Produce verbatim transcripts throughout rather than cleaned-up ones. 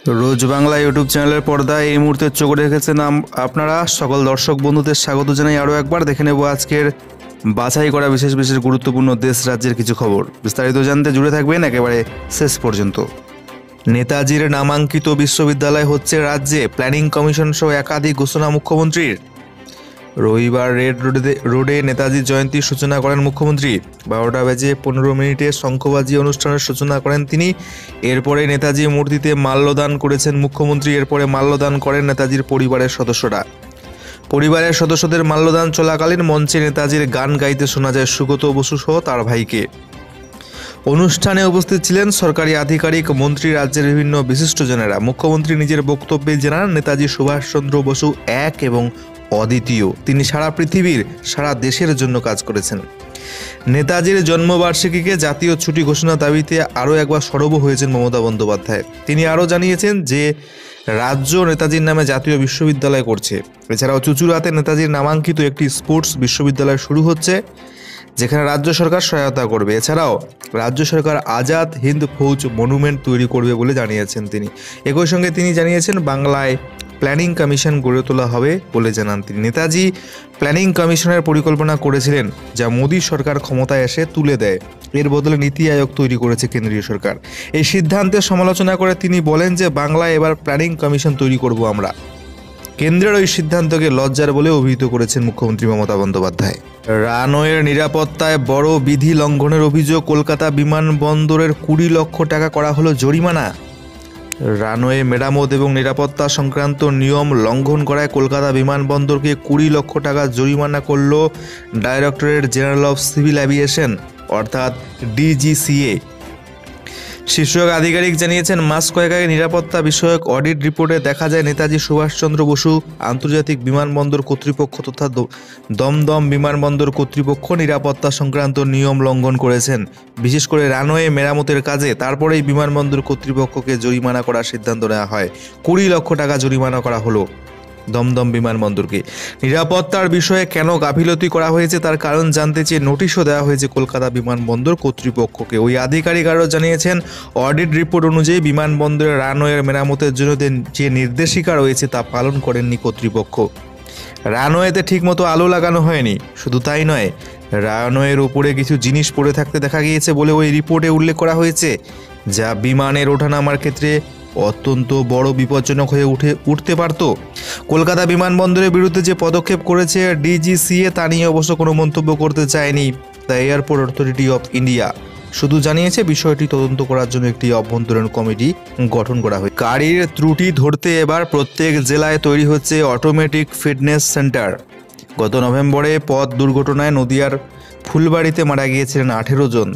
রোজ Bangla YouTube চ্যানেলের পর্দায় এই মুহূর্তে চোখ রেখেছেন আপনারা সকল দর্শক বন্ধুদের স্বাগত জানাই। আরও একবার দেখে নেব আজকের বাছাই করা বিশেষ বিশেষ গুরুত্বপূর্ণ দেশ রাজ্যের কিছু খবর। বিস্তারিত জানতে জুড়ে থাকবেন একেবারে শেষ পর্যন্ত। নেতাজির নামাঙ্কিত বিশ্ববিদ্যালয় হচ্ছে রাজ্যে, প্ল্যানিং কমিশন সহ একাধিক ঘোষণা মুখ্যমন্ত্রীর। রবিবার রেড রোডে রোডে নেতাজির জয়ন্তীর সূচনা করেন মুখ্যমন্ত্রী। বারোটা বেজে পনেরো মিনিটে শঙ্খবাজি অনুষ্ঠানের সূচনা করেন তিনি। এরপরে নেতাজি মূর্তিতে মাল্যদান করেছেন মুখ্যমন্ত্রী। এরপরে মাল্যদান করেন নেতাজির পরিবারের সদস্যরা। পরিবারের সদস্যদের মাল্যদান চলাকালীন মঞ্চে নেতাজির গান গাইতে শোনা যায় সুগত বসু সহ তার ভাইকে। অনুষ্ঠানে উপস্থিত ছিলেন সরকারি আধিকারিক, মন্ত্রী, রাজ্যের বিভিন্ন বিশিষ্টজনেরা। মুখ্যমন্ত্রী নিজের বক্তব্যে জানান, নেতাজি সুভাষচন্দ্র বসু এক এবং অদ্বিতীয়। তিনি সারা পৃথিবীর, সারা দেশের জন্য কাজ করেছেন। নেতাজির জন্মবার্ষিকীকে জাতীয় ছুটি ঘোষণা দাবিতে আরও একবার সরব হয়েছেন মমতা বন্দ্যোপাধ্যায়। তিনি আরও জানিয়েছেন যে রাজ্য নেতাজির নামে জাতীয় বিশ্ববিদ্যালয় করছে। এছাড়াও চুঁচুড়াতে নেতাজির নামাঙ্কিত একটি স্পোর্টস বিশ্ববিদ্যালয় শুরু হচ্ছে, যেখানে রাজ্য সরকার সহায়তা করবে। এছাড়াও রাজ্য সরকার আজাদ হিন্দ ফৌজ মনুমেন্ট তৈরি করবে বলে জানিয়েছেন তিনি। একই সঙ্গে তিনি জানিয়েছেন বাংলায় প্ল্যানিং কমিশন গড়ে তোলা হবে বলে জানান তিনি। নেতাজি প্ল্যানিং কমিশনের পরিকল্পনা করেছিলেন, যা মোদী সরকার ক্ষমতায় এসে তুলে দেয়। এর বদলে নীতি আয়োগ তৈরি করেছে কেন্দ্রীয় সরকার। এই সিদ্ধান্তের সমালোচনা করে তিনি বলেন যে বাংলায় এবার প্ল্যানিং কমিশন তৈরি করব আমরা। কেন্দ্রের ওই সিদ্ধান্তকে লজ্জার বলে অভিহিত করেছেন মুখ্যমন্ত্রী মমতা বন্দ্যোপাধ্যায়। রানওয়ের নিরাপত্তায় বড় বিধি লঙ্ঘনের অভিযোগ। কলকাতা বিমানবন্দরের কুড়ি লক্ষ টাকা করা হলো জরিমানা। রানওয়ে মেরামত এবং নিরাপত্তা সংক্রান্ত নিয়ম লঙ্ঘন করায় কলকাতা বিমানবন্দরকে কুড়ি লক্ষ টাকা জরিমানা করল directorate general of civil aviation অর্থাৎ ডিজিসিএ। শীর্ষক আধিকারিক জানিয়েছেন, মাস কয়েক আগে নিরাপত্তা বিষয়ক অডিট রিপোর্টে দেখা যায় নেতাজি সুভাষচন্দ্র বসু আন্তর্জাতিক বিমানবন্দর কর্তৃপক্ষ তথা দমদম বিমানবন্দর কর্তৃপক্ষ নিরাপত্তা সংক্রান্ত নিয়ম লঙ্ঘন করেছেন, বিশেষ করে রানওয়ে মেরামতের কাজে। তারপরেই বিমানবন্দর কর্তৃপক্ষকে জরিমানা করার সিদ্ধান্ত নেওয়া হয়। কুড়ি লক্ষ টাকা জরিমানা করা হলো দমদম বিমানবন্দরকে। নিরাপত্তার বিষয়ে কেন গাফিলতি করা হয়েছে তার কারণ জানতে চেয়ে নোটিশও দেওয়া হয়েছে কলকাতা বিমানবন্দর কর্তৃপক্ষকে। ওই আধিকারিক আরও জানিয়েছেন, অডিট রিপোর্ট অনুযায়ী বিমানবন্দরের রানওয়ের মেরামতের জন্য যে নির্দেশিকা রয়েছে তা পালন করেননি কর্তৃপক্ষ। রানওয়েতে ঠিকমতো আলো লাগানো হয়নি। শুধু তাই নয়, রানওয়ের উপরে কিছু জিনিস পড়ে থাকতে দেখা গিয়েছে বলে ওই রিপোর্টে উল্লেখ করা হয়েছে, যা বিমানের ওঠানামার ক্ষেত্রে অত্যন্ত বড় বিপজ্জনক হয়ে উঠে উঠতে পারত। কলকাতা বিমানবন্দরের বিরুদ্ধে যে পদক্ষেপ করেছে ডিজিসিএ তা নিয়ে অবশ্য কোনো মন্তব্য করতে চায়নি the airport authority of India. শুধু জানিয়েছে বিষয়টি তদন্ত করার জন্য একটি অভ্যন্তরীণ কমিটি গঠন করা হয়েছে। গাড়ির ত্রুটি ধরতে এবার প্রত্যেক জেলায় তৈরি হচ্ছে অটোমেটিক ফিটনেস সেন্টার। গত নভেম্বরে পথ দুর্ঘটনায় নদিয়ার ফুলবাড়িতে মারা গিয়েছিলেন আঠেরো জন।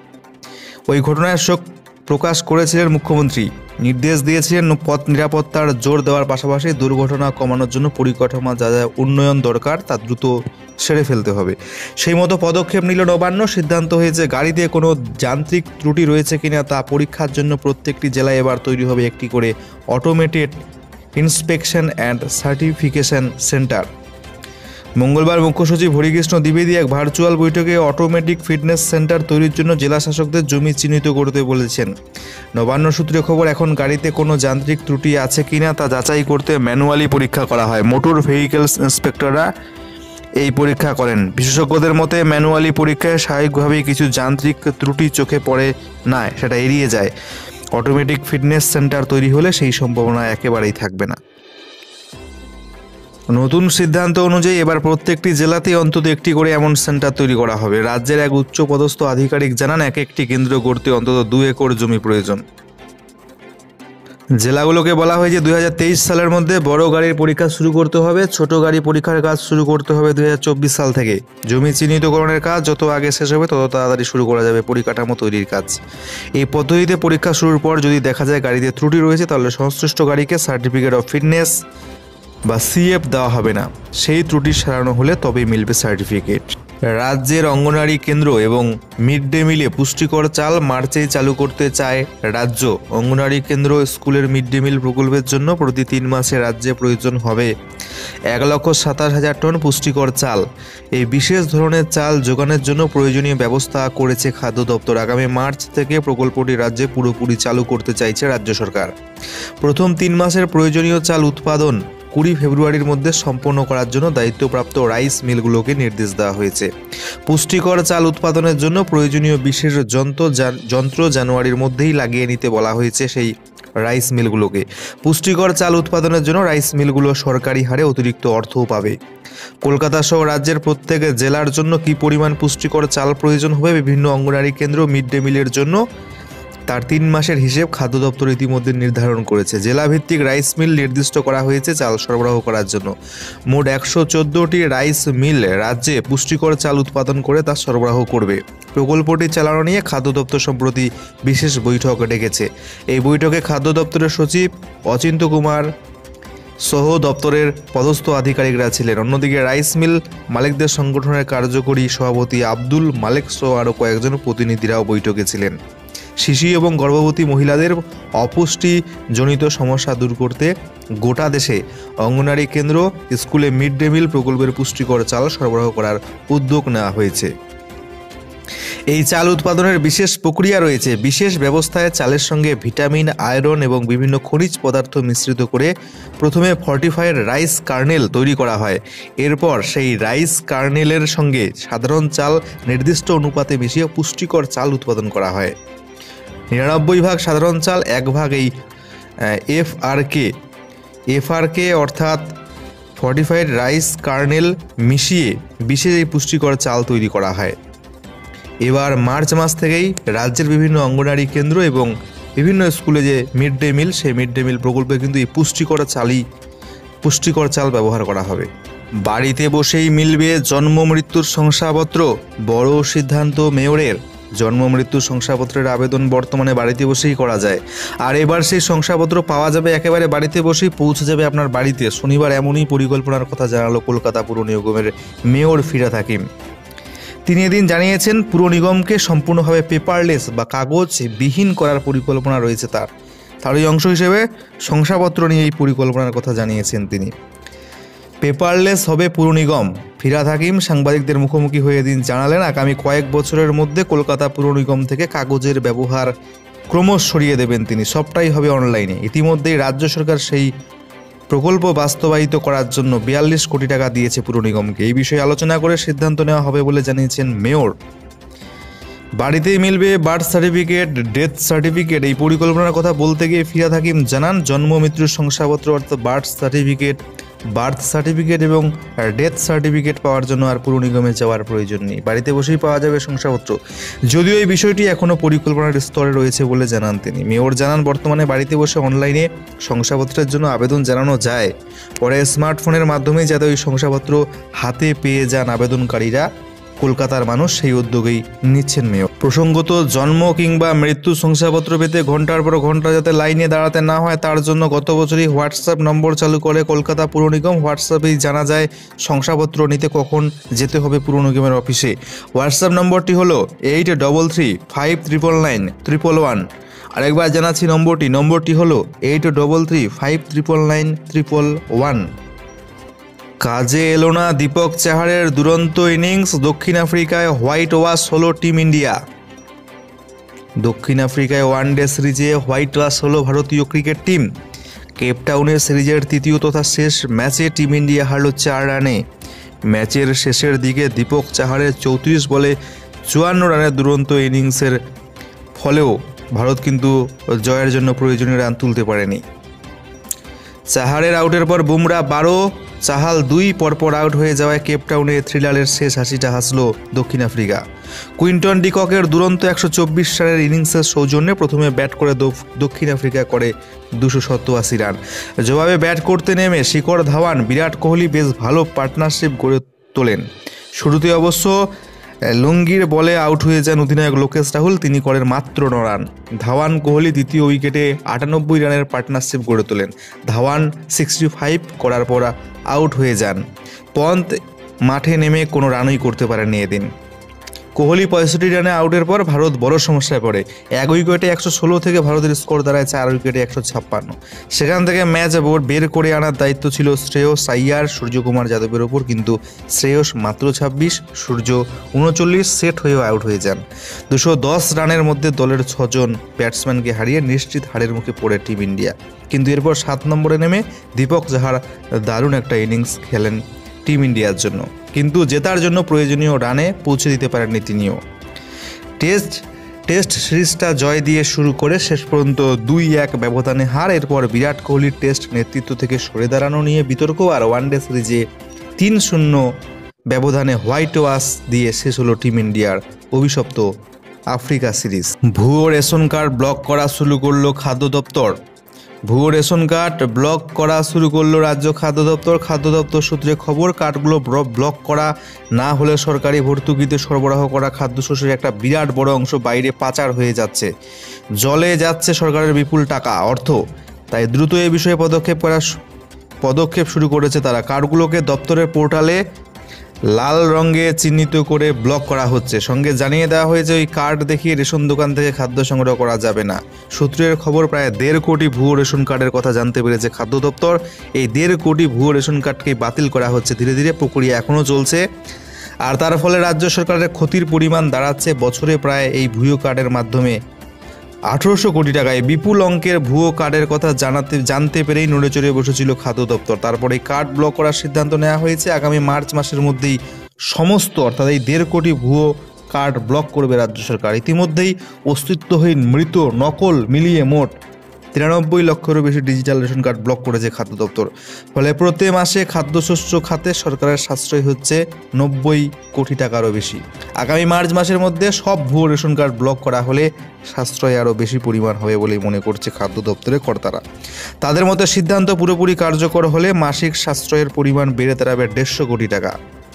ওই ঘটনায় শোক প্রকাশ করেছিলেন মুখ্যমন্ত্রী। নির্দেশ দিয়েছিলেন পথ নিরাপত্তার জোর দেওয়ার পাশাপাশি দুর্ঘটনা কমানোর জন্য পরিকাঠামো যা যা উন্নয়ন দরকার তা দ্রুত সেরে ফেলতে হবে। সেই মতো পদক্ষেপ নিল নবান্ন। সিদ্ধান্ত হয়েছে গাড়িতে কোনো যান্ত্রিক ত্রুটি রয়েছে কিনা তা পরীক্ষার জন্য প্রত্যেকটি জেলায় এবার তৈরি হবে একটি করে automated inspection and certification centre. মঙ্গলবার মুখ্য সচিব হরিকৃষ্ণ দ্বিবেদী এক ভার্চুয়াল বৈঠকে অটোমেটিক ফিটনেস সেন্টার তৈরির জন্য জেলা শাসকদের জমি চিহ্নিত করতে বলেছেন। নবান্ন সূত্রে খবর, এখন গাড়িতে কোনো যান্ত্রিক ত্রুটি আছে কিনা তা যাচাই করতে ম্যানুয়ালি পরীক্ষা করা হয়। মোটর ভেহিকেলস ইন্সপেক্টররা এই পরীক্ষা করেন। বিশেষজ্ঞদের মতে ম্যানুয়ালি পরীক্ষায় স্বাভাবিকভাবেই কিছু যান্ত্রিক ত্রুটি চোখে পড়ে না, সেটা এড়িয়ে যায়। অটোমেটিক ফিটনেস সেন্টার তৈরি হলে সেই সম্ভাবনা একেবারেই থাকবে না। নতুন সিদ্ধান্ত অনুযায়ী এবার প্রত্যেকটি জেলাতেই অন্তত একটি করে এমন সেন্টার তৈরি করা হবে। রাজ্যের এক উচ্চপদস্থ আধিকারিক জানান, এক একটি কেন্দ্র গড়তে অন্তত দু একর জমি প্রয়োজন। জেলাগুলোকে বলা হয়েছে দুই হাজার তেইশ সালের মধ্যে বড় গাড়ির পরীক্ষা শুরু করতে হবে। ছোট গাড়ি পরীক্ষার কাজ শুরু করতে হবে দুই হাজার চব্বিশ সাল থেকে। জমি চিহ্নিতকরণের কাজ যত আগে শেষ হবে তত তাড়াতাড়ি শুরু করা যাবে পরিকাঠামো তৈরির কাজ। এই পদ্ধতিতে পরীক্ষা শুরুর পর যদি দেখা যায় গাড়িতে ত্রুটি রয়েছে, তাহলে সংশ্লিষ্ট গাড়িকে সার্টিফিকেট অফ ফিটনেস বা সিএফ দেওয়া হবে না। সেই ত্রুটি সারানো হলে তবেই মিলবে সার্টিফিকেট। রাজ্যের অঙ্গনওয়াড়ি কেন্দ্র এবং মিড ডে মিলে পুষ্টিকর চাল মার্চেই চালু করতে চায় রাজ্য। অঙ্গনওয়াড়ি কেন্দ্র স্কুলের মিড ডে মিল প্রকল্পের জন্য প্রতি তিন মাসে রাজ্যে প্রয়োজন হবে এক লক্ষ সাতাশ হাজার টন পুষ্টিকর চাল। এই বিশেষ ধরনের চাল যোগানের জন্য প্রয়োজনীয় ব্যবস্থা করেছে খাদ্য দপ্তর। আগামী মার্চ থেকে প্রকল্পটি রাজ্যে পুরোপুরি চালু করতে চাইছে রাজ্য সরকার। প্রথম তিন মাসের প্রয়োজনীয় চাল উৎপাদন কুড়ি ফেব্রুয়ারির মধ্যে সম্পন্ন করার জন্য দায়িত্বপ্রাপ্ত রাইস মিলগুলোকে নির্দেশ দেওয়া হয়েছে। পুষ্টিকর চাল উৎপাদনের জন্য প্রয়োজনীয় বিশেষ যন্ত্র যন্ত্র জানুয়ারির মধ্যেই লাগিয়ে নিতে বলা হয়েছে সেই রাইস মিলগুলোকে। পুষ্টিকর চাল উৎপাদনের জন্য রাইস মিলগুলো সরকারি হারে অতিরিক্ত অর্থও পাবে। কলকাতা সহ রাজ্যের প্রত্যেক জেলার জন্য কী পরিমাণ পুষ্টিকর চাল প্রয়োজন হবে বিভিন্ন অঙ্গনওয়াড়ি কেন্দ্র মিড ডে মিলের জন্য তার তিন মাসের হিসেব খাদ্য দপ্তর ইতিমধ্যে নির্ধারণ করেছে। জেলাভিত্তিক রাইস মিল নির্দিষ্ট করা হয়েছে চাল সরবরাহ করার জন্য। মোট একশো চোদ্দোটি রাইস মিল রাজ্যে পুষ্টিকর চাল উৎপাদন করে তা সরবরাহ করবে। প্রকল্পটি চালানো নিয়ে খাদ্য দপ্তর সম্প্রতি বিশেষ বৈঠক ডেকেছে। এই বৈঠকে খাদ্য দপ্তরের সচিব অচিন্ত কুমার সহ দপ্তরের পদস্থ আধিকারিকরা ছিলেন। অন্যদিকে রাইস মিল মালিকদের সংগঠনের কার্যকরী সভাপতি আব্দুল মালেক সহ আরও কয়েকজন প্রতিনিধিরাও বৈঠকে ছিলেন। শিশু এবং গর্ভবতী মহিলাদের অপুষ্টিজনিত সমস্যা দূর করতে গোটা দেশে অঙ্গনওয়াড়ি কেন্দ্র স্কুলে মিড ডে মিল প্রকল্পের পুষ্টিকর চাল সরবরাহ করার উদ্যোগ নেওয়া হয়েছে। এই চাল উৎপাদনের বিশেষ প্রক্রিয়া রয়েছে। বিশেষ ব্যবস্থায় চালের সঙ্গে ভিটামিন, আয়রন এবং বিভিন্ন খনিজ পদার্থ মিশ্রিত করে প্রথমে ফর্টিফাইড রাইস কার্নেল তৈরি করা হয়। এরপর সেই রাইস কার্নেলের সঙ্গে সাধারণ চাল নির্দিষ্ট অনুপাতে মিশিয়ে পুষ্টিকর চাল উৎপাদন করা হয়। নিরানব্বই ভাগ সাধারণ চাল, এক ভাগ এই F R K F R কে অর্থাৎ ফর্টিফাইড রাইস কার্নেল মিশিয়ে বিশেষ এই পুষ্টিকর চাল তৈরি করা হয়। এবার মার্চ মাস থেকেই রাজ্যের বিভিন্ন অঙ্গনওয়াড়ি কেন্দ্র এবং বিভিন্ন স্কুলে যে মিড ডে মিল সেই মিড ডে মিল প্রকল্পে কিন্তু এই পুষ্টিকর চালই পুষ্টিকর চাল ব্যবহার করা হবে। বাড়িতে বসেই মিলবে জন্ম মৃত্যুর শংসাপত্র, বড় সিদ্ধান্ত মেয়রের। জন্ম মৃত্যু শংসাপত্রের আবেদন বর্তমানে বাড়িতে বসেই করা যায়, আর এবার সেই শংসাপত্র পাওয়া যাবে একেবারে বাড়িতে বসেই, পৌঁছে যাবে আপনার বাড়িতে। শনিবার এমনই পরিকল্পনার কথা জানালো কলকাতা পুর নিগমের মেয়র ফিরহাদ হাকিম। তিনি এদিন জানিয়েছেন পুর নিগমকে সম্পূর্ণভাবে পেপারলেস বা কাগজবিহীন করার পরিকল্পনা রয়েছে তার তারই অংশ হিসেবে শংসাপত্র নিয়ে এই পরিকল্পনার কথা জানিয়েছেন তিনি। পেপারলেস হবে পুর নিগম। ফিরহাদ হাকিম সাংবাদিকদের মুখোমুখি হয়ে দিন জানালেন, আগামী কয়েক বছরের মধ্যে কলকাতা পুর নিগম থেকে কাগজের ব্যবহার ক্রমশ সরিয়ে দেবেন তিনি, সবটাই হবে অনলাইনে। ইতিমধ্যেই রাজ্য সরকার সেই প্রকল্প বাস্তবায়িত করার জন্য বিয়াল্লিশ কোটি টাকা দিয়েছে পুর নিগমকে। এই বিষয়ে আলোচনা করে সিদ্ধান্ত নেওয়া হবে বলে জানিয়েছেন মেয়র। বাড়িতেই মিলবে বার্থ সার্টিফিকেট, ডেথ সার্টিফিকেট। এই পরিকল্পনার কথা বলতে গিয়ে ফিরহাদ হাকিম জানান, জন্ম মৃত্যুর শংসাপত্র অর্থাৎ বার্থ সার্টিফিকেট বার্থ সার্টিফিকেট এবং ডেথ সার্টিফিকেট পাওয়ার জন্য আর পুর নিগমে যাওয়ার প্রয়োজন নেই, বাড়িতে বসেই পাওয়া যাবে শংসাপত্র। যদিও এই বিষয়টি এখনও পরিকল্পনার স্তরে রয়েছে বলে জানান তিনি। মেয়র জানান, বর্তমানে বাড়িতে বসে অনলাইনে শংসাপত্রের জন্য আবেদন জানানো যায়, পরে স্মার্টফোনের মাধ্যমে যাতে ওই শংসাপত্র হাতে পেয়ে যান আবেদনকারীরা, কলকাতার মানুষ সেই উদ্যোগেই নিচ্ছেন মেয়র। প্রসঙ্গত, জন্ম কিংবা মৃত্যু শংসাপত্র পেতে ঘন্টার পর ঘন্টা যাতে লাইনে দাঁড়াতে না হয় তার জন্য গত বছরই হোয়াটসঅ্যাপ নম্বর চালু করে কলকাতা পুর নিগম। হোয়াটসঅ্যাপেই জানা যায় শংসাপত্র নিতে কখন যেতে হবে পুর নিগমের অফিসে। হোয়াটসঅ্যাপ নম্বরটি হলো eight double three five triple nine triple one. আরেকবার জানাচ্ছি নম্বরটি নম্বরটি হলো eight double three five triple nine triple one. কাজে এলো না দীপক চাহারের দুরন্ত ইনিংস, দক্ষিণ আফ্রিকায় হোয়াইট ওয়াশ হলো টিম ইন্ডিয়া। দক্ষিণ আফ্রিকায় ওয়ানডে সিরিজে হোয়াইট ওয়াশ হলো ভারতীয় ক্রিকেট টিম। কেপটাউনের সিরিজের তৃতীয় তথা শেষ ম্যাচে টিম ইন্ডিয়া হারল চার রানে। ম্যাচের শেষের দিকে দীপক চাহারের চৌত্রিশ বলে চুয়ান্ন রানের দুরন্ত ইনিংসের ফলেও ভারত কিন্তু জয়ের জন্য প্রয়োজনীয় রান তুলতে পারেনি। চাহারের আউটের পর বুমরা বারো, চাহাল দুই পরপর আউট হয়ে যাওয়ায় কেপটাউনে থ্রিলারের শেষ হাসিটা হাসল দক্ষিণ আফ্রিকা। কুইন্টন ডিককের দুরন্ত একশো চব্বিশ রানের ইনিংসের সৌজন্যে প্রথমে ব্যাট করে দক্ষিণ আফ্রিকা করে দুশো সত্তরাশি রান। জবাবে ব্যাট করতে নেমে শিখর ধাওয়ান, বিরাট কোহলি বেশ ভালো পার্টনারশিপ গড়ে তোলেন। শুরুতে অবশ্য লুঙ্গির বলে আউট হয়ে যান অধিনায়ক লোকেশ রাহুল, তিনি করেন মাত্র ন রান। ধাওয়ান কোহলি দ্বিতীয় উইকেটে আটানব্বই রানের পার্টনারশিপ গড়ে তোলেন। ধাওয়ান সিক্সটি ফাইভ করার পর আউট হয়ে যান। পন্ত মাঠে নেমে কোনো রানই করতে পারেননি এদিন। কোহলি পঁয়ষট্টি রানে আউটের পর ভারত বড় সমস্যায় পড়ে। এক উইকেটে একশো ষোলো থেকে ভারতের স্কোর দাঁড়ায় চার উইকেটে একশো ছাপ্পান্ন। সেখান থেকে ম্যাচ বোর্ড বের করে আনার দায়িত্ব ছিল শ্রেয়স আইয়ার, সূর্যকুমার যাদবের ওপর, কিন্তু শ্রেয়স মাত্র ছাব্বিশ, সূর্য উনচল্লিশ, সেট হয়েও আউট হয়ে যান। দুশো দশ রানের মধ্যে দলের ছজন ব্যাটসম্যানকে হারিয়ে নিশ্চিত হারের মুখে পড়ে টিম ইন্ডিয়া। কিন্তু এরপর সাত নম্বরে নেমে দীপক চাহার দারুণ একটা ইনিংস খেলেন টিম ইন্ডিয়ার জন্য, কিন্তু জেতার জন্য প্রয়োজনীয় রানে পৌঁছে দিতে পারেননি তিনিও। টেস্ট টেস্ট সিরিজটা জয় দিয়ে শুরু করে শেষ পর্যন্ত দুই এক ব্যবধানে হার। এরপর বিরাট কোহলির টেস্ট নেতৃত্ব থেকে সরে দাঁড়ানো নিয়ে বিতর্ক, আর ওয়ানডে সিরিজে তিন শূন্য ব্যবধানে হোয়াইট ওয়াশ দিয়ে শেষ হলো টিম ইন্ডিয়ার অভিশপ্ত আফ্রিকা সিরিজ। ভুয়ো রেশন কার্ড ব্লক করা শুরু করলো খাদ্য দপ্তর। ভুয়ো রেশন কার্ড ব্লক করা শুরু করলো রাজ্য খাদ্য দপ্তর। খাদ্য দপ্তর সূত্রে খবর, কার্ডগুলো ব্লক করা না হলে সরকারি ভর্তুকিতে সরবরাহ করা খাদ্যশস্যের একটা বিরাট বড় অংশ বাইরে পাচার হয়ে যাচ্ছে, জলে যাচ্ছে সরকারের বিপুল টাকা, অর্থ। তাই দ্রুত এ বিষয়ে পদক্ষেপ করা পদক্ষেপ শুরু করেছে তারা। কার্ডগুলোকে দপ্তরের পোর্টালে লাল রঙে চিহ্নিত করে ব্লক করা হচ্ছে। সঙ্গে জানিয়ে দেওয়া হয়েছে ওই কার্ড দেখিয়ে রেশন দোকান থেকে খাদ্য সংগ্রহ করা যাবে না। সূত্রের খবর, প্রায় দেড় কোটি ভুয়ো রেশন কার্ডের কথা জানতে পেরেছে খাদ্য দপ্তর। এই দেড় কোটি ভুয়ো রেশন কার্ডকে বাতিল করা হচ্ছে ধীরে ধীরে, প্রক্রিয়া এখনও চলছে। আর তার ফলে রাজ্য সরকারের ক্ষতির পরিমাণ দাঁড়াচ্ছে বছরে প্রায় এই ভুয়ো কার্ডের মাধ্যমে আঠারোশো কোটি টাকায়। বিপুল অঙ্কের ভুয়ো কার্ডের কথা জানাতে জানতে পেরেই নড়ে চড়ে বসেছিল খাদ্য দপ্তর। তারপরে কার্ড ব্লক করার সিদ্ধান্ত নেওয়া হয়েছে। আগামী মার্চ মাসের মধ্যেই সমস্ত, অর্থাৎ এই দেড় কোটি ভুয়ো কার্ড ব্লক করবে রাজ্য সরকার। ইতিমধ্যেই অস্তিত্বহীন, মৃত, নকল মিলিয়ে মোট তিরানব্বই লক্ষেরও বেশি ডিজিটাল রেশন কার্ড ব্লক করেছে খাদ্য দপ্তর। ফলে প্রতি মাসে খাদ্যশস্য খাতে সরকারের সাশ্রয় হচ্ছে নব্বই কোটি টাকারও বেশি। আগামী মার্চ মাসের মধ্যে সব ভুয়ো রেশন কার্ড ব্লক করা হলে সাশ্রয় আরও বেশি পরিমাণ হবে বলেই মনে করছে খাদ্য দপ্তরের কর্তারা। তাদের মতে সিদ্ধান্ত পুরোপুরি কার্যকর হলে মাসিক সাশ্রয়ের পরিমাণ বেড়ে দাঁড়াবে দেড়শো কোটি টাকা।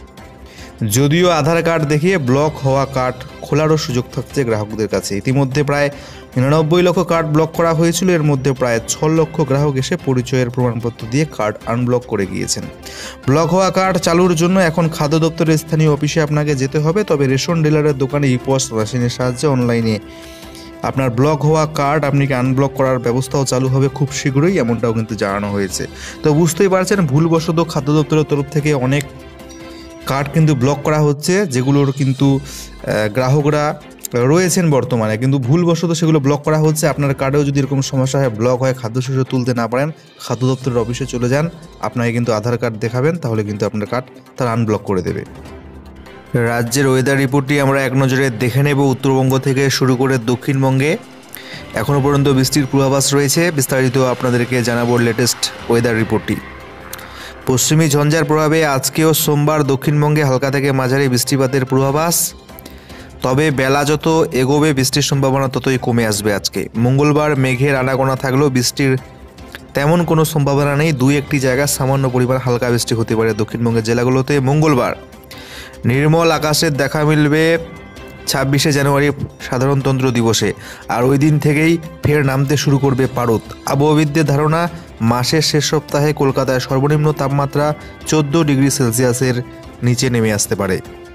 যদিও আধার কার্ড দেখিয়ে ব্লক হওয়া কার্ড খোলারও সুযোগ থাকছে গ্রাহকদের কাছে। ইতিমধ্যে প্রায় নিরানব্বই লক্ষ কার্ড ব্লক করা হয়েছিল। এর মধ্যে প্রায় ছ লক্ষ গ্রাহক এসে পরিচয়ের প্রমাণপত্র দিয়ে কার্ড আনব্লক করে গিয়েছেন। ব্লক হওয়া কার্ড চালুর জন্য এখন খাদ্য দপ্তরের স্থানীয় অফিসে আপনাকে যেতে হবে। তবে রেশন ডিলারের দোকানে ইপস মেশিনের সাহায্যে অনলাইনে আপনার ব্লক হওয়া কার্ড আপনাকে আনব্লক করার ব্যবস্থাও চালু হবে খুব শীঘ্রই, এমনটাও কিন্তু জানানো হয়েছে। তো বুঝতেই পারছেন, ভুলবশত খাদ্য দপ্তরের তরফ থেকে অনেক কার্ড কিন্তু ব্লক করা হচ্ছে, যেগুলোর কিন্তু গ্রাহকরা রয়েছেন বর্তমানে, কিন্তু ভুলবশত সেগুলো ব্লক করা হচ্ছে। আপনার কার্ডেও যদি এরকম সমস্যা হয়, ব্লক হয়, খাদ্যশস্য তুলতে না পারেন, খাদ্য দপ্তরের অফিসে চলে যান, আপনাকে কিন্তু আধার কার্ড দেখাবেন, তাহলে কিন্তু আপনার কার্ড তারা আনব্লক করে দেবে। রাজ্যের ওয়েদার রিপোর্টটি আমরা এক নজরে দেখে নেব। উত্তরবঙ্গ থেকে শুরু করে দক্ষিণবঙ্গে এখনও পর্যন্ত বৃষ্টির পূর্বাভাস রয়েছে। বিস্তারিত আপনাদেরকে জানাবো লেটেস্ট ওয়েদার রিপোর্টটি। পশ্চিমী ঝঞ্ঝার প্রভাবে আজকেও সোমবার দক্ষিণবঙ্গে হালকা থেকে মাঝারি বৃষ্টিপাতের পূর্বাভাস। তবে বেলা যত এগোবে বৃষ্টির সম্ভাবনা ততই কমে আসবে। আজকে মঙ্গলবার মেঘের আনাগোনা থাকলেও বৃষ্টির তেমন কোনো সম্ভাবনা নেই। দুই একটি জায়গায় সামান্য পরিমাণ হালকা বৃষ্টি হতে পারে দক্ষিণবঙ্গের জেলাগুলোতে। মঙ্গলবার নির্মল আকাশের দেখা মিলবে ছাব্বিশে জানুয়ারি সাধারণতন্ত্র দিবসে, আর ওই দিন থেকেই ফের নামতে শুরু করবে পারদ। আবহাওয়াবিদদের ধারণা, মাসের শেষ সপ্তাহে কলকাতায় সর্বনিম্ন তাপমাত্রা চোদ্দ ডিগ্রি সেলসিয়াসের নিচে নেমে আসতে পারে।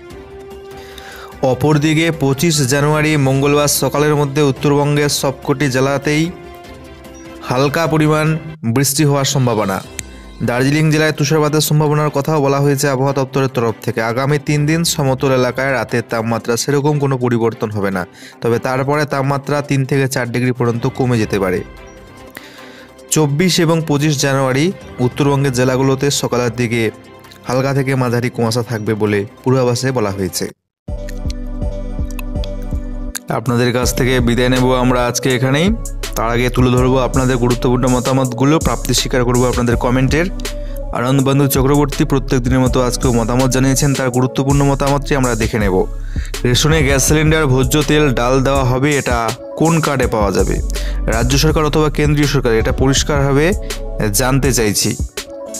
অপরদিকে পঁচিশ জানুয়ারি মঙ্গলবার সকালের মধ্যে উত্তরবঙ্গের সবকটি জেলাতেই হালকা পরিমাণ বৃষ্টি হওয়ার সম্ভাবনা। দার্জিলিং জেলায় তুষারপাতের সম্ভাবনার কথাও বলা হয়েছে আবহাওয়া দপ্তরের তরফ থেকে। আগামী তিন দিন সমতল এলাকায় রাতের তাপমাত্রা সেরকম কোনো পরিবর্তন হবে না, তবে তারপরে তাপমাত্রা তিন থেকে চার ডিগ্রি পর্যন্ত কমে যেতে পারে। চব্বিশ এবং পঁচিশ জানুয়ারি উত্তরবঙ্গের জেলাগুলোতে সকালের দিকে হালকা থেকে মাঝারি কুয়াশা থাকবে বলে পূর্বাভাসে বলা হয়েছে। আপনাদের কাছ থেকে বিদায় নেব আমরা আজকে এখানেই। তার আগে তুলে ধরবো আপনাদের গুরুত্বপূর্ণ মতামতগুলো, প্রাপ্তি স্বীকার করবো আপনাদের কমেন্টের। আনন্দবন্ধু চক্রবর্তী প্রত্যেক দিনের মতো আজকেও মতামত জানিয়েছেন, তার গুরুত্বপূর্ণ মতামতটি আমরা দেখে নেব। রেশনে গ্যাস সিলিন্ডার, ভোজ্য তেল, ডাল দেওয়া হবে, এটা কোন কার্ডে পাওয়া যাবে? রাজ্য সরকার অথবা কেন্দ্রীয় সরকার, এটা পরিষ্কারভাবে জানতে চাইছি।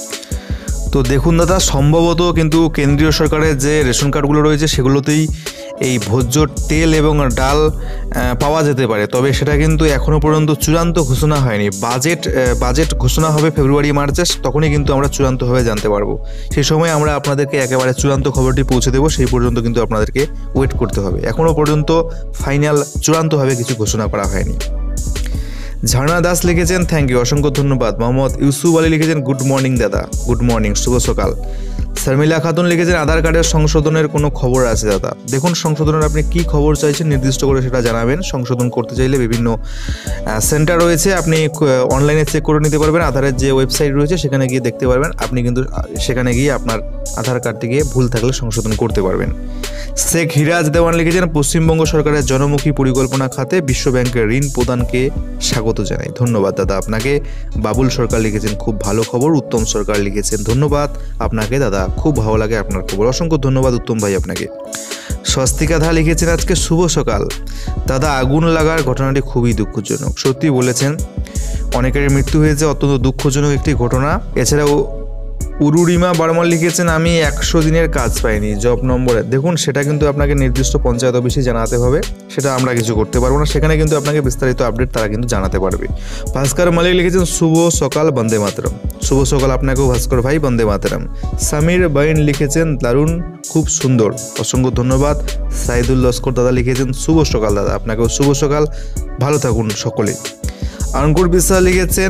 তো দেখুন দাদা, সম্ভবত কিন্তু কেন্দ্রীয় সরকারের যে রেশন কার্ডগুলো রয়েছে সেগুলোতেই এই ভোজ্য তেল এবং ডাল পাওয়া যেতে পারে, তবে সেটা কিন্তু এখনও পর্যন্ত চূড়ান্ত ঘোষণা হয়নি। বাজেট বাজেট ঘোষণা হবে ফেব্রুয়ারি মার্চে, তখনই কিন্তু আমরা চূড়ান্তভাবে জানতে পারবো। সেই সময় আমরা আপনাদেরকে একেবারে চূড়ান্ত খবরটি পৌঁছে দেবো, সেই পর্যন্ত কিন্তু আপনাদেরকে ওয়েট করতে হবে। এখনও পর্যন্ত ফাইনাল চূড়ান্তভাবে কিছু ঘোষণা করা হয়নি। ঝর্ণা দাস লিখেছেন থ্যাংক ইউ, অসংখ্য ধন্যবাদ। মোহাম্মদ ইউসুফ আলী লিখেছেন গুড মর্নিং দাদা, গুড মর্নিং, শুভ সকাল। শর্মিলা খাতুন লিখেছেন আধার কার্ডের সংশোধনের কোনো খবর আছে দাদা? দেখুন, সংশোধনের আপনি কি খবর চাইছেন নির্দিষ্ট করে সেটা জানাবেন। সংশোধন করতে চাইলে বিভিন্ন সেন্টার রয়েছে, আপনি অনলাইনে চেক করে নিতে পারবেন। আধারের যে ওয়েবসাইট রয়েছে সেখানে গিয়ে দেখতে পারবেন, আপনি কিন্তু সেখানে গিয়ে আপনার আধার কার্ডটিকে ভুল থাকলে সংশোধন করতে পারবেন। শেখ হিরাজ দেওয়ান লিখেছেন পশ্চিমবঙ্গ সরকারের জনমুখী পরিকল্পনা খাতে বিশ্ব ব্যাংকের ঋণ প্রদানকে স্বাগত জানাই। ধন্যবাদ দাদা আপনাকে। বাবুল সরকার লিখেছেন খুব ভালো খবর। উত্তম সরকার লিখেছেন ধন্যবাদ আপনাকে দাদা, খুব ভালো লাগে আপনার খবর। অসংখ্য ধন্যবাদ উত্তম ভাই আপনাকে। স্বস্তিকা ধা লিখেছেন আজকে শুভ সকাল দাদা, আগুন লাগার ঘটনাটি খুবই দুঃখজনক। সত্যি বলেছেন, অনেকের মৃত্যু হয়েছে, অত্যন্ত দুঃখজনক একটি ঘটনা। এছাড়াও উরুরিমা বর্মন লিখেছেন আমি একশো দিনের কাজ পাইনি জব নম্বরে। দেখুন, সেটা কিন্তু আপনাকে নির্দিষ্ট পঞ্চায়েত অফিসে জানাতে হবে, সেটা আমরা কিছু করতে পারবো না। সেখানে কিন্তু আপনাকে বিস্তারিত আপডেট তারা কিন্তু জানাতে পারবে। ভাস্কর মালিক লিখেছেন শুভ সকাল বন্দে মাতরম। শুভ সকাল আপনাকেও ভাস্কর ভাই, বন্দে মাতরম। সামির বাইন লিখেছেন দারুণ, খুব সুন্দর, অসংখ্য ধন্যবাদ। সাইদুল লস্কর দাদা লিখেছেন শুভ সকাল দাদা, আপনাকেও শুভ সকাল, ভালো থাকুন সকলে। আঙ্কুর বিশ্বাস লিখেছেন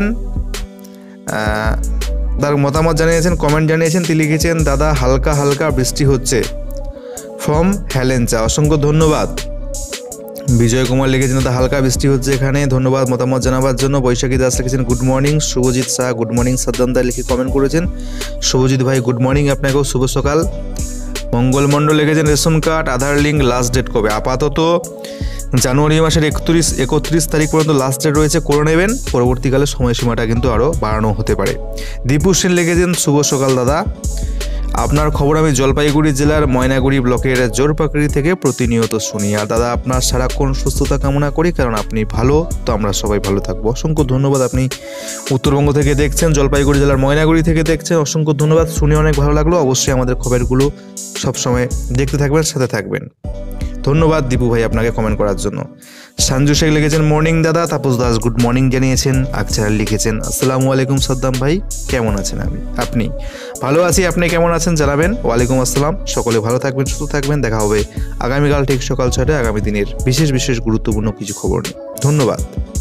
তার মতামত জানিয়েছেন, কমেন্ট জানিয়েছেন, তিনি লিখেছেন দাদা হালকা হালকা বৃষ্টি হচ্ছে ফ্রম হেলেঞ্চা, অসংখ্য ধন্যবাদ। বিজয় কুমার লিখেছেন দাদা হালকা বৃষ্টি হচ্ছে এখানে, ধন্যবাদ মতামত জানাবার জন্য। বৈশাখী দাস লিখেছেন good morning. Subhajit Shah good morning Saddam দা লিখে কমেন্ট করেছেন। শুভজিৎ ভাই গুড মর্নিং, আপনাকেও শুভ সকাল। মঙ্গল মণ্ডল লিখেছেন ration card Aadhaar link last date কবে? আপাতত জানুয়ারি মাসের একত্রিশ একত্রিশ তারিখ পর্যন্ত লাস্ট ডেট রয়েছে, করে নেবেন। পরবর্তীকালে সময়সীমাটা কিন্তু আরও বাড়ানো হতে পারে। দীপু সেন লিখেছেন শুভ সকাল দাদা, আপনার খবর আমি জলপাইগুড়ি জেলার ময়নাগুড়ি ব্লকের জোরপাকড়ি থেকে প্রতিনিয়ত শুনি। আর দাদা আপনার সারাক্ষণ সুস্থতা কামনা করি, কারণ আপনি ভালো, তো আমরা সবাই ভালো থাকবো। অসংখ্য ধন্যবাদ। আপনি উত্তরবঙ্গ থেকে দেখছেন, জলপাইগুড়ি জেলার ময়নাগুড়ি থেকে দেখছেন, অসংখ্য ধন্যবাদ। শুনে অনেক ভালো লাগলো। অবশ্যই আমাদের খবরগুলো সবসময় দেখতে থাকবেন, সাথে থাকবেন। ধন্যবাদ দীপু ভাই আপনাকে কমেন্ট করার জন্য। সঞ্জু শেখ লিখেছেন মর্নিং দাদা। তাপস দাস গুড মর্নিং জানিয়েছেন। আকছার লিখেছেন আসসালামু আলাইকুম সাদ্দাম ভাই, কেমন আছেন? আমি আপনি ভালো আছি, আপনি কেমন আছেন জানাবেন। ওয়ালাইকুম আসসালাম। সকলে ভালো থাকবেন, সুস্থ থাকবেন। দেখা হবে আগামীকাল ঠিক সকাল ছয়টায় আগামী দিনের বিশেষ বিশেষ গুরুত্বপূর্ণ কিছু খবর নিয়ে। ধন্যবাদ।